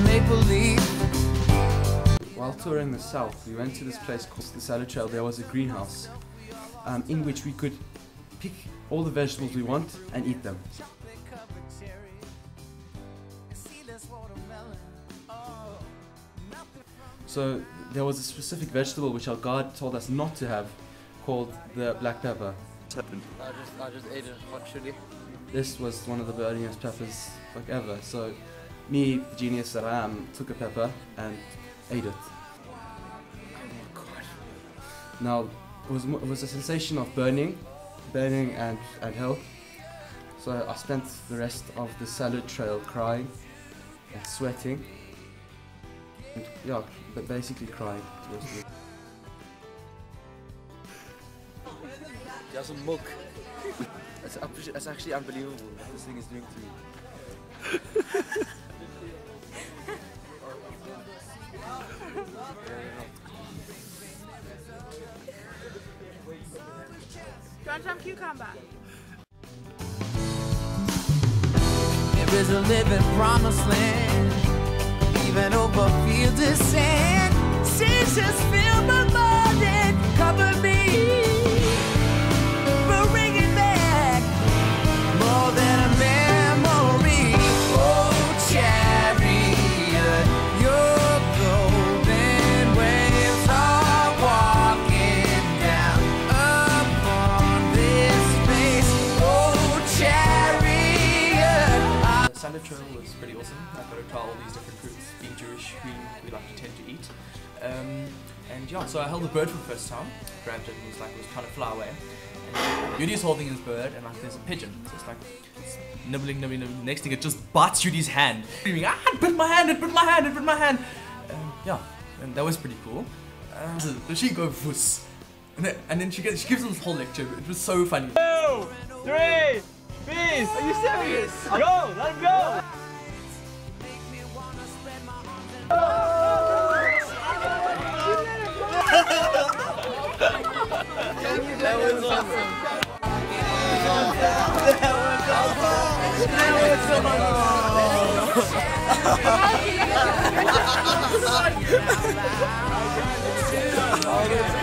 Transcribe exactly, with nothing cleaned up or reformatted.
maple leaf. While touring the south, we went to this place called the Salad Trail. There was a greenhouse um, in which we could pick all the vegetables we want and eat them. So there was a specific vegetable which our guide told us not to have, called the black pepper. What's happened? I just, I just ate a hot chili. This was one of the burniest peppers like ever. So me, the genius that I am, took a pepper and ate it. Oh god. Now it was it was a sensation of burning, burning and and hell. So I spent the rest of the salad trail crying and sweating. And, yeah, but basically crying. There's some milk. That's, that's actually unbelievable what this thing is doing to me. Do you want some cucumber? There is a living promised land, even over fields of sand. Seasons fill my mind and cover me. We're bringing back more than a memory. Oh, chariot, your golden waves are walking down upon this space. Oh, chariot. The salad trail was pretty awesome. I got to try all these different fruits. Being Jewish, we, we like to tend to eat. Um, and yeah, so I held the bird for the first time, grabbed it and was like, it was trying to fly away. And Judy's holding his bird and like there's a pigeon. So it's like, it's nibbling, nibbling, nibbling. Next thing it just bites Judy's hand. Screaming, ah, it bit my hand, it bit my hand, it bit my hand. Um, yeah, and that was pretty cool. Uh, so she go vuss. And then, and then she, gets, she gives us this whole lecture. It was so funny. Two, three, peace! Are you serious? Go, let him go! That was awesome. That was awesome.